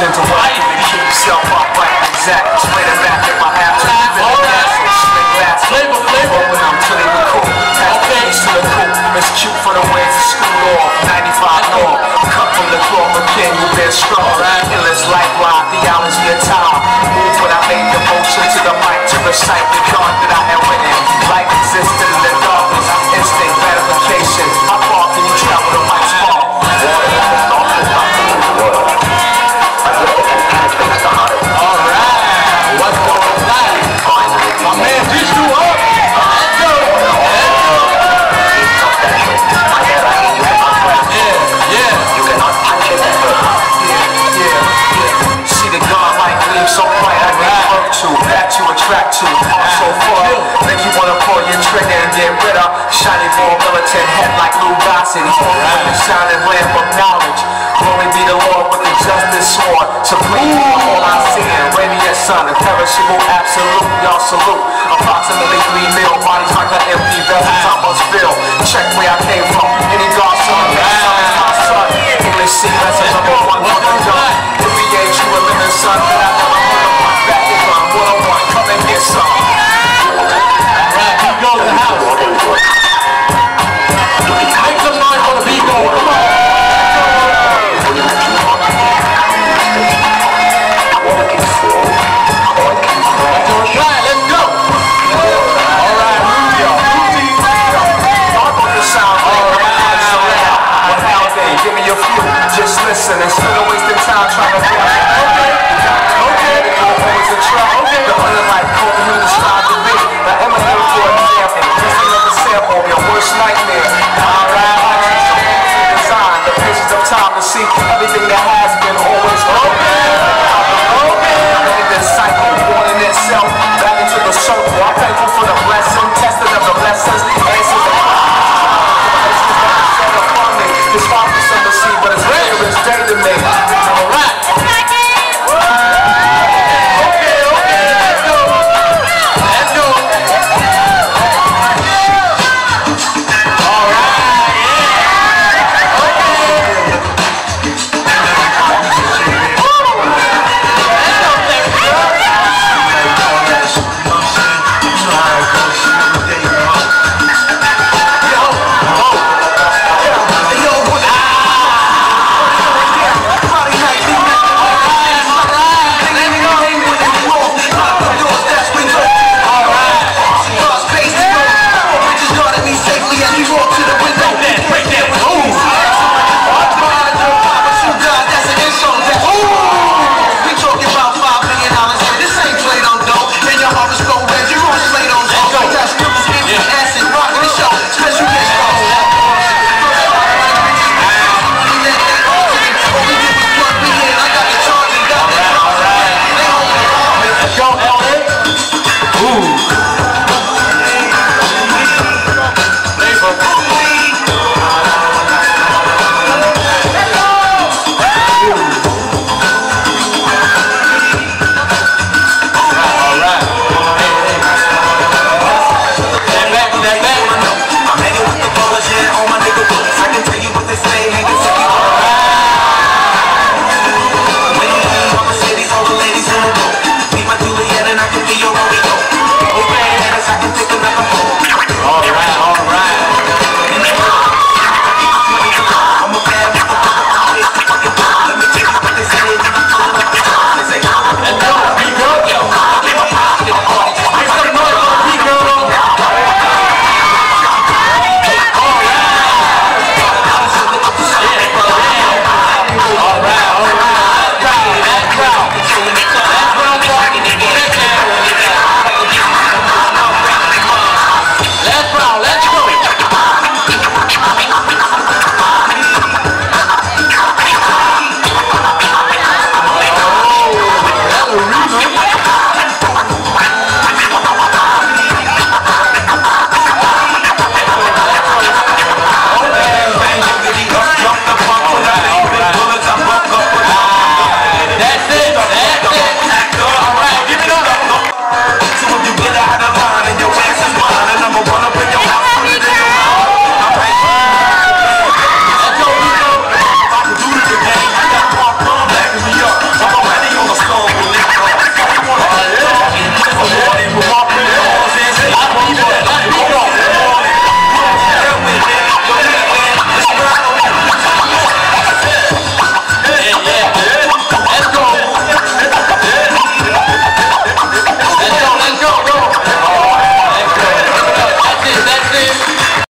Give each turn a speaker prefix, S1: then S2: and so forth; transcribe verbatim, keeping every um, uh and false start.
S1: motion to work to keep yourself upright and exact. Explain it back if I have to. All right. Flavor, flavor. When I'm killing the cool. Pass the keys to the cool. Miss cute for the way to school off. ninety-five norm. Cut from the cloth of king who been strong. Endless light ride, theology of time. Move when I make the motion to the mic to recite the card that I had written. Life existed in the darkness. Instinct gratification. How far can you travel the mic's far? Alright, what's going on? My man, reach you up. Let's go. Yeah, yeah. You cannot touch it. Yeah, yeah, yeah. See the God like gleam so bright, I give birth to, that you attract to. So far, make you wanna pull your trigger and get rid of shiny ball militant head like Lou Gossett. With the shining lamp of knowledge. Glory be the Lord with the justice sword. Supreme, all I see in radiant sun, imperishable, absolute, y'all salute. Approximately three mil bodies like an empty vessels I must fill. Check where I came from. Any God son, that son is my son. English C, that's a number one for the gun. If he ain't true